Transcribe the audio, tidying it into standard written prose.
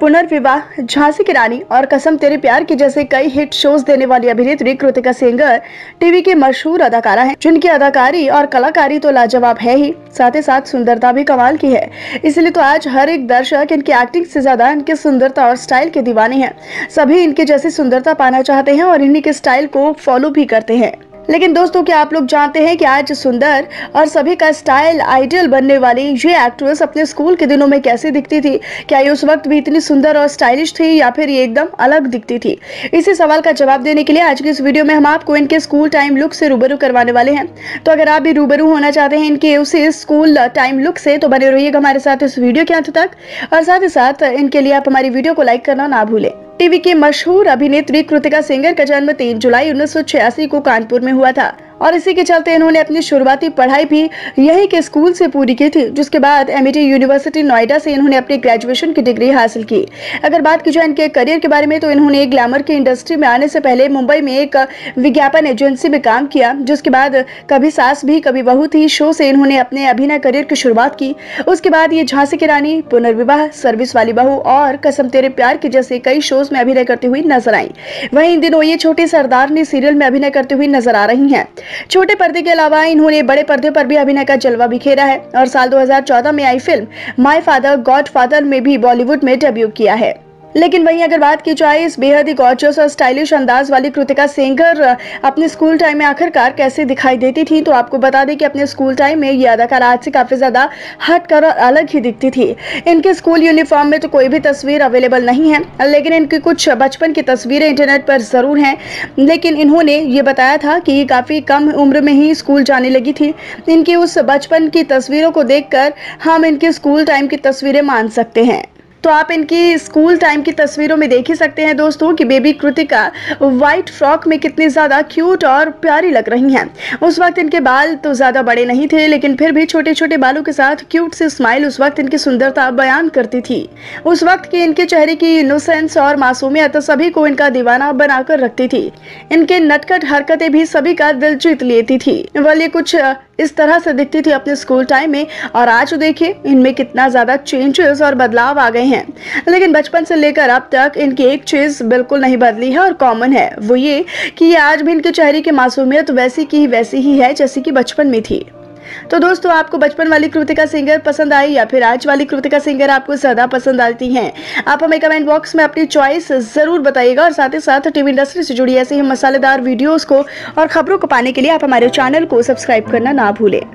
पुनर्विवाह, झांसी की रानी और कसम तेरे प्यार की जैसे कई हिट शोज देने वाली अभिनेत्री कृतिका सेंगर टीवी की मशहूर अदाकारा हैं, जिनकी अदाकारी और कलाकारी तो लाजवाब है ही, साथ ही साथ सुंदरता भी कमाल की है। इसलिए तो आज हर एक दर्शक इनकी एक्टिंग से ज्यादा इनकी सुंदरता और स्टाइल के दीवाने हैं। सभी इनकी जैसी सुंदरता पाना चाहते हैं और इन्हीं के स्टाइल को फॉलो भी करते हैं। लेकिन दोस्तों, क्या आप लोग जानते हैं कि आज सुंदर और सभी का स्टाइल आइडियल बनने वाली ये एक्ट्रेस अपने स्कूल के दिनों में कैसी दिखती थी? क्या ये उस वक्त भी इतनी सुंदर और स्टाइलिश थी या फिर ये एकदम अलग दिखती थी? इसी सवाल का जवाब देने के लिए आज की इस वीडियो में हम आपको इनके स्कूल टाइम लुक से रूबरू करवाने वाले हैं। तो अगर आप भी रूबरू होना चाहते हैं इनके उसी स्कूल टाइम लुक से, तो बने रहिएगा हमारे साथ इस वीडियो के अंत तक। और साथ ही साथ इनके लिए आप हमारी वीडियो को लाइक करना ना भूलें। टीवी की मशहूर अभिनेत्री कृतिका सेंगर का जन्म 3 जुलाई 1986 को कानपुर में हुआ था और इसी के चलते इन्होंने अपनी शुरुआती पढ़ाई भी यहीं के स्कूल से पूरी की थी, जिसके बाद एमआईटी यूनिवर्सिटी नोएडा से इन्होंने अपनी ग्रेजुएशन की डिग्री हासिल की। अगर बात की जाए इनके करियर के बारे में, तो इन्होंने ग्लैमर की इंडस्ट्री में आने से पहले मुंबई में एक विज्ञापन एजेंसी में काम किया, जिसके बाद कभी सास भी कभी बहू थी शो से इन्होंने अपने अभिनय करियर की शुरुआत की। उसके बाद ये झांसी की रानी, पुनर्विवाह, सर्विस वाली बहू और कसम तेरे प्यार की जैसे कई शोज में अभिनय करती हुई नजर आई। वहीं इन दिनों ये छोटी सरदारनी सीरियल में अभिनय करती हुई नजर आ रही हैं। छोटे पर्दे के अलावा इन्होंने बड़े पर्दे पर भी अभिनय का जलवा बिखेरा है और साल 2014 में आई film my father godfather में भी बॉलीवुड में डेब्यू किया है। लेकिन वहीं अगर बात की जाए इस बेहद ही गॉर्जियस और स्टाइलिश अंदाज वाली कृतिका सेंगर अपने स्कूल टाइम में आखिरकार कैसे दिखाई देती थी, तो आपको बता दें कि अपने स्कूल टाइम में ये अदाकारा आज से काफी ज्यादा हटकर और अलग ही दिखती थी। इनके स्कूल यूनिफॉर्म में तो कोई भी तस्वीर अवेलेबल नहीं है, लेकिन इनकी कुछ बचपन की तस्वीरें इंटरनेट पर जरूर हैं। लेकिन इन्होंने ये बताया था कि ये काफी कम उम्र में ही स्कूल जाने लगी थी। इनकी उस बचपन की तस्वीरों को देखकर हम इनके स्कूल टाइम की तस्वीरें मान सकते हैं। तो आप इनकी स्कूल टाइम की तस्वीरों में देख ही सकते हैं दोस्तों कि बेबी कृतिका व्हाइट फ्रॉक में कितनी ज्यादा क्यूट और प्यारी लग रही हैं। उस वक्त इनके बाल तो ज्यादा बड़े नहीं थे, लेकिन फिर भी छोटे छोटे बालों के साथ क्यूट सी स्माइल उस वक्त इनकी सुंदरता बयान करती थी। उस वक्त की इनके चेहरे की इनोसेंस और मासूमियत सभी को इनका दीवाना बनाकर रखती थी। इनके नटखट हरकतें भी सभी का दिल जीत लेती थी। वाली कुछ इस तरह से दिखती थी अपने स्कूल टाइम में, और आज देखिए इनमें कितना ज्यादा चेंजेस और बदलाव आ गए हैं। लेकिन बचपन से लेकर अब तक इनकी एक चीज बिल्कुल नहीं बदली है और कॉमन है, वो ये कि आज भी इनके चेहरे की मासूमियत वैसी की वैसी ही है जैसी कि बचपन में थी। तो दोस्तों, आपको बचपन वाली कृतिका सेंगर पसंद आई या फिर आज वाली कृतिका सेंगर आपको ज्यादा पसंद आती हैं? आप हमें कमेंट बॉक्स में अपनी चॉइस जरूर बताइएगा। और साथ ही साथ टीवी इंडस्ट्री से जुड़ी ऐसे ही मसालेदार वीडियोस को और खबरों को पाने के लिए आप हमारे चैनल को सब्सक्राइब करना ना भूलें।